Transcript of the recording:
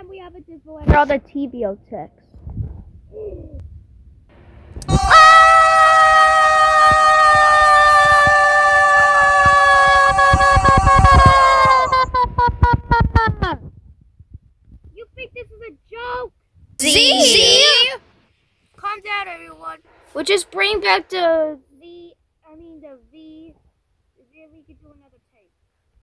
time we have a giveaway for all the TBO chicks. You think this is a joke? Z! Calm down, everyone. We'll just bring back the